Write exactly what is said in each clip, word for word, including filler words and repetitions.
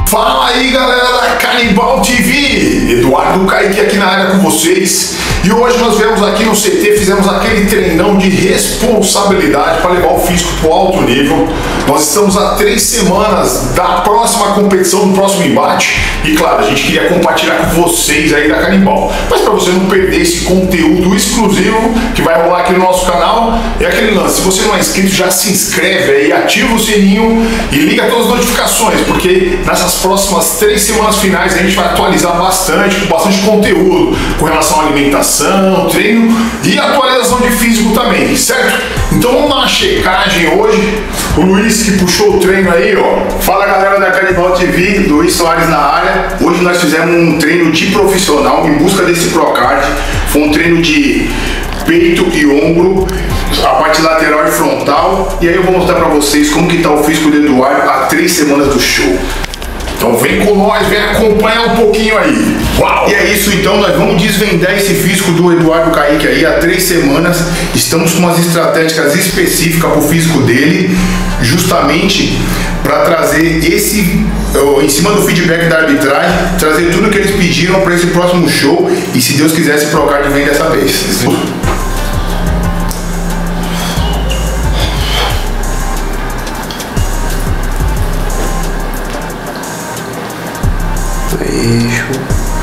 Fala aí, galera da Canibal T V, Eduardo Kaique aqui na área com vocês. E hoje nós viemos aqui no C T, fizemos aquele treinão de responsabilidade para levar o físico para o alto nível. Nós estamos há três semanas da próxima competição, do próximo embate. E claro, a gente queria compartilhar com vocês aí da Canibal. Mas para você não perder esse conteúdo exclusivo que vai rolar aqui no nosso canal, é aquele lance: se você não é inscrito, já se inscreve aí, ativa o sininho e liga todas as notificações, porque nessas próximas três semanas finais a gente vai atualizar bastante, com bastante conteúdo com relação à alimentação, treino e atualização de físico também, certo? Então vamos dar uma checagem hoje. O Luiz que puxou o treino aí, ó. Fala, galera da Canibal T V, Luiz Soares na área. Hoje nós fizemos um treino de profissional em busca desse Procard. Foi um treino de peito e ombro, a parte lateral e frontal. E aí eu vou mostrar pra vocês como que tá o físico do Eduardo há três semanas do show. Então vem com nós, vem acompanhar um pouquinho aí. Uau! E é isso, então nós vamos desvendar esse físico do Eduardo Kaique aí há três semanas. Estamos com umas estratégias específicas para o físico dele, justamente para trazer esse, em cima do feedback da arbitragem, trazer tudo que eles pediram para esse próximo show. E se Deus quiser, esse Procard vem dessa vez. Eixo.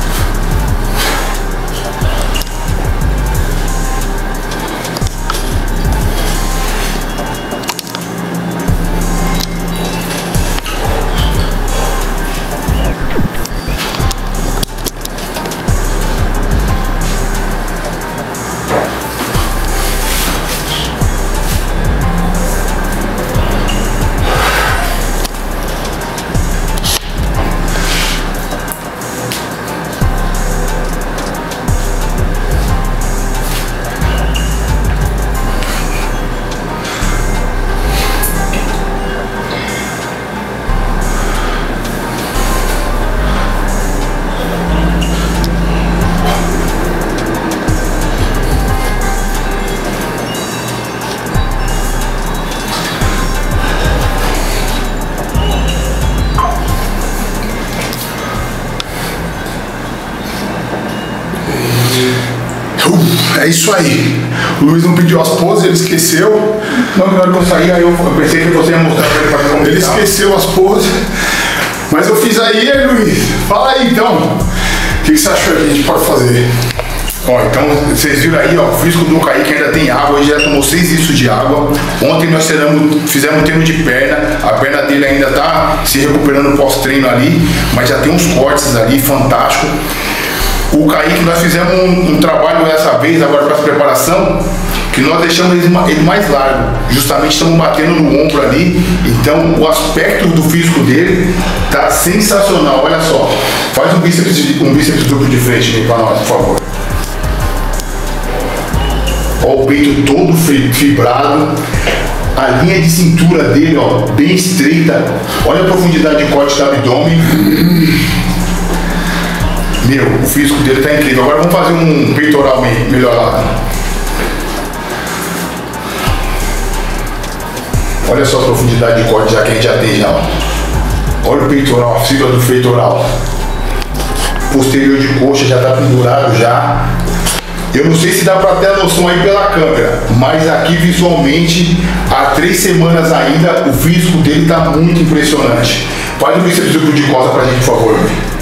É isso aí. O Luiz não pediu as poses, ele esqueceu. Não, na hora que eu saí, aí eu pensei que você ia mostrar pra ele fazer como ele esqueceu as poses. Mas eu fiz aí, aí, Luiz. Fala aí então. O que, que você achou que a gente pode fazer? Ó, então vocês viram aí, ó, o físico do Kaique ainda tem água, ele já tomou seis litros de água. Ontem nós fizemos, fizemos um treino de perna, a perna dele ainda tá se recuperando pós-treino ali, mas já tem uns cortes ali, fantástico. O Kaique, nós fizemos um, um trabalho dessa vez, agora para essa preparação, que nós deixamos ele, ele mais largo, justamente estamos batendo no ombro ali, então o aspecto do físico dele tá sensacional. Olha só, faz um bíceps, um bíceps duplo de frente para nós, por favor. Ó, o peito todo fibrado, a linha de cintura dele, ó, bem estreita. Olha a profundidade de corte do abdômen. Meu, o físico dele tá incrível. Agora vamos fazer um peitoral melhorado. Olha só a profundidade de corte já que a gente já tem já. Olha o peitoral, a fibra do peitoral. Posterior de coxa já tá pendurado já. Eu não sei se dá para ter a noção aí pela câmera, mas aqui visualmente, há três semanas ainda, o físico dele tá muito impressionante. Faz um bíceps duplo de costa pra gente, por favor.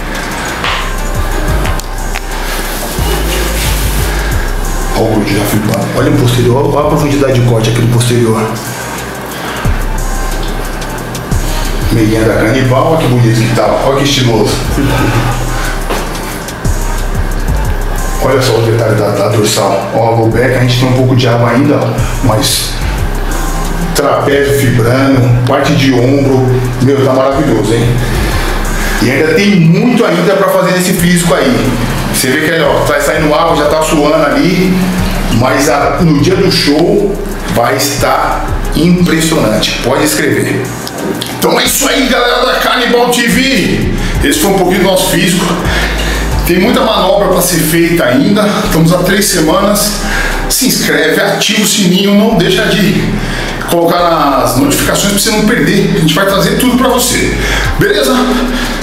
Olha o glúteo já fibrado. Olha o posterior, olha a profundidade de corte aqui no posterior. Meiguinha da Canibal, olha que bonito que tá, olha que estiloso. Olha só o detalhe da, da dorsal. Ó, a low back, a gente tem um pouco de água ainda, ó, mas trapézio fibrando, parte de ombro, meu, tá maravilhoso, hein? E ainda tem muito ainda para fazer nesse físico aí. Você vê que ele, ó, tá saindo água, já tá suando ali, mas a, no dia do show vai estar impressionante. Pode escrever. Então é isso aí, galera da Canibal T V. Esse foi um pouquinho do nosso físico. Tem muita manobra para ser feita ainda. Estamos há três semanas. Se inscreve, ativa o sininho, não deixa de colocar nas notificações para você não perder. A gente vai trazer tudo para você. Beleza?